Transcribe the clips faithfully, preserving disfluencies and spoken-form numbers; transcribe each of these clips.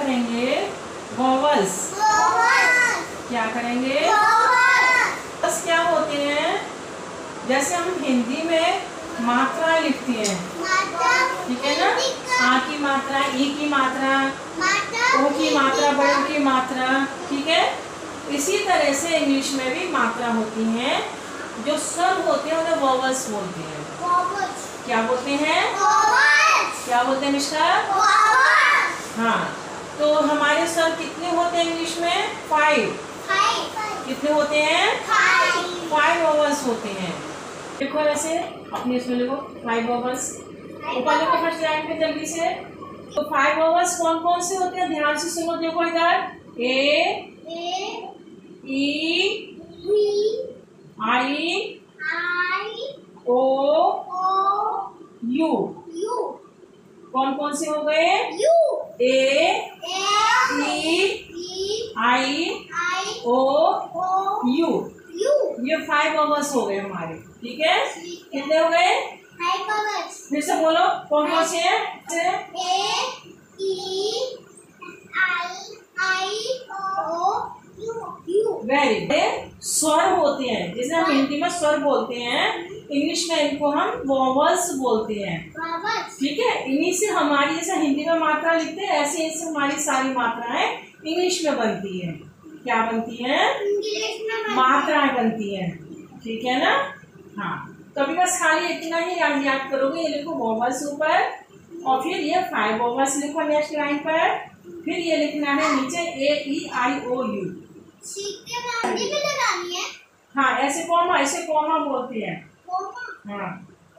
करेंगे वॉवल्स। क्या करेंगे? वॉवल्स क्या होते हैं? जैसे हम हिंदी में मात्रा लिखती हैं, ठीक है ना? आ की मात्रा, ई की मात्रा, ओ की मात्रा, बड़ों की मात्रा, ठीक है? इसी तरह से इंग्लिश में भी मात्रा होती हैं। जो स्वर होते हैं उन्हें वॉवल्स बोलते हैं। क्या बोलते हैं? क्या बोलते हैं मिस्टर? हाँ, तो हमारे स्वर कितने होते हैं इंग्लिश में? फाइव। कितने होते हैं? फाइव वॉवल्स होते हैं। देखो ऐसे अपने इसमें लिखो फाइव वॉवल्स। ऊपर लिखो फर्स्ट लाइन पे जल्दी से। तो फाइव वॉवल्स कौन कौन से होते हैं? ध्यान से सुनो, देखो इधर। A, E, I, O, U. कौन कौन से हो गए? A, E, I, O, U. ये फाइव वॉवल्स हो गए हमारे, ठीक है? कितने हो गए? फिर से बोलो कौन कौन से हैं? Very good. स्वर होते हैं, जैसे हम हिंदी में स्वर बोलते हैं, इंग्लिश में इनको हम वॉवल्स बोलते हैं, ठीक है? इन्हीं से हमारी, जैसे हिंदी में मात्रा लिखते हैं, ऐसे इससे हमारी सारी मात्राएं इंग्लिश में बनती हैं। क्या बनती हैं? मात्राएं बनती हैं, ठीक है ना? हाँ, तो अभी बस खाली इतना ही याद याद करोगे। ये लिखो वॉवल्स ऊपर, और फिर ये फाइव वॉवल्स लिखो नेक्स्ट लाइन पर। फिर ये लिखना है नीचे ए, ई, आई, ओ, यू। हाँ, ऐसे कॉमा, ऐसे कॉमा बोलते हैं। हाँ,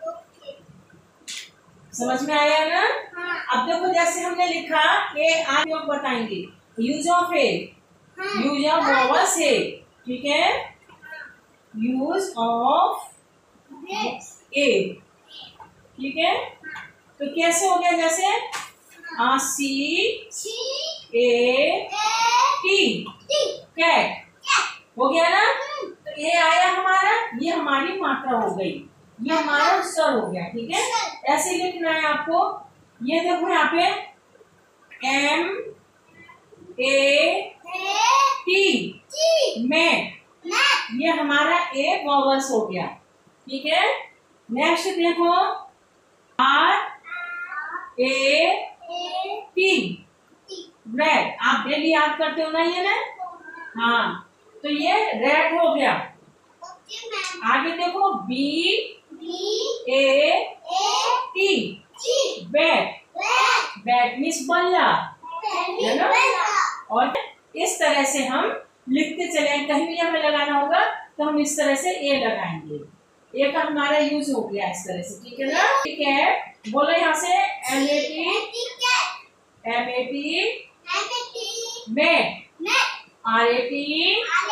समझ में आया ना? अब देखो जैसे हमने लिखा ए, आई, ओ बताएंगे। Use of A, use of vowels A, ठीक है? यूज ऑफ ए, ठीक है? तो कैसे हो गया? जैसे आ, सी, ए, टी, कैट हो गया ना? तो ये आया हमारा, ये हमारी मात्रा हो गई, ये हमारा स्वर हो गया, ठीक है? ऐसे लिखना है आपको। ये देखो यहाँ पे एम, ए, टी, मैट, ये हमारा ए वॉवल्स हो गया, ठीक है? नेक्स्ट देखो आर, ए, टी, रेड। आप डेली याद करते हो ना ये ना? हाँ, तो ये रेड हो गया। आगे देखो B, A, T, bat. Bat means बल्ला, है ना? और इस तरह से हम लिखते चले, कहीं भी हमें लगाना होगा तो हम इस तरह से ए लगाएंगे। ए का हमारा यूज हो गया इस तरह से, ठीक है ना? ठीक है, बोलो यहाँ से M A T, M A T, mat, R A T,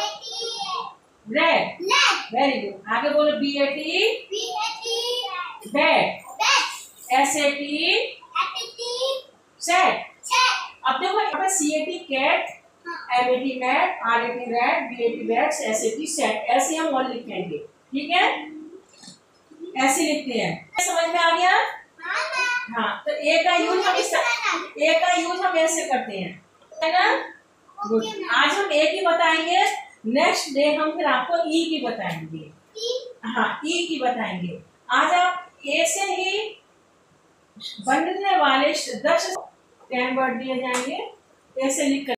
rat. Very good. आगे बोलो B A T, bat, S A T, sat. अब देखो यहाँ पे C A T cat, M A T mat, R A T rat, B A T bats, S A T sat. ऐसे हम और लिखेंगे, ठीक है? ऐसे लिखते हैं। समझ में आ गया? हाँ, तो ए का यूज हम इस ए का यूज हम ऐसे करते हैं, है ना? गुड। आज हम ए की बताएंगे, नेक्स्ट डे हम फिर आपको ई की बताएंगे। हाँ, ई की बताएंगे। आज आप ए से ही बनने वाले दस टेन वर्ड दिए जाएंगे, ऐसे लिख कर